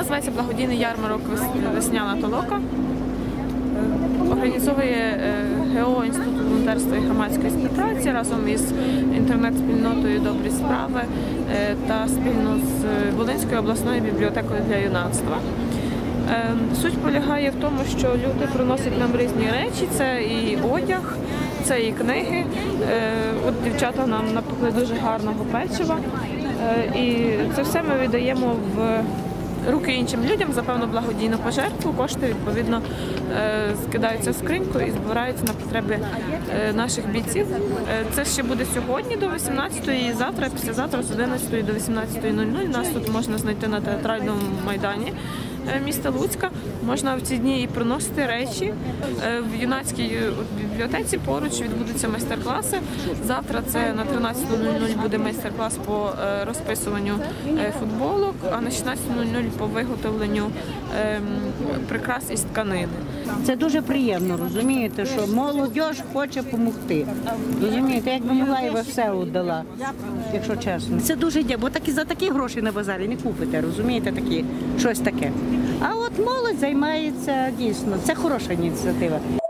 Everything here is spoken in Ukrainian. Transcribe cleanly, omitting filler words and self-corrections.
називається благодійний ярмарок «Весняна толока». Організовує ГО Інститут волонтерства і громадської співпраці разом із інтернет-спільнотою «Добрі справи» та спільно з Волинською обласною бібліотекою для юнацтва. Суть полягає в тому, що люди приносять нам різні речі, це і одяг, це і книги. От дівчата нам напекли дуже гарного печива. І це все ми віддаємо в руки іншим людям за певну благодійну пожертву. Кошти, відповідно, скидаються в скриньку і збираються на потреби наших бійців. Це ще буде сьогодні до 18-ї, завтра, післязавтра з 11-ї до 18:00. Нас тут можна знайти на театральному майдані міста Луцька. Можна в ці дні і приносити речі. В юнацькій бібліотеці поруч відбудуться майстер-класи. Завтра це на 13:00 буде майстер-клас по розписуванню футболок, а на 16:00 по виготовленню прикрас із тканини. Це дуже приємно, розумієте, що молодь хоче допомогти. Розумієте, якби могла, я би все віддала, якщо чесно. Це дуже дякую, бо за такі гроші на базарі не купите, розумієте, щось таке. А от молодь займається дійсно, це хороша ініціатива.